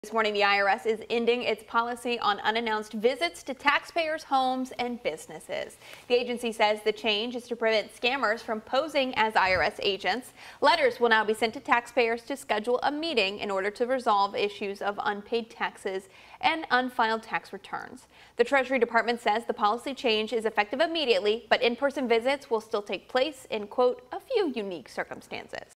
This morning, the IRS is ending its policy on unannounced visits to taxpayers' homes and businesses. The agency says the change is to prevent scammers from posing as IRS agents. Letters will now be sent to taxpayers to schedule a meeting in order to resolve issues of unpaid taxes and unfiled tax returns. The Treasury Department says the policy change is effective immediately, but in-person visits will still take place in, quote, a few unique circumstances.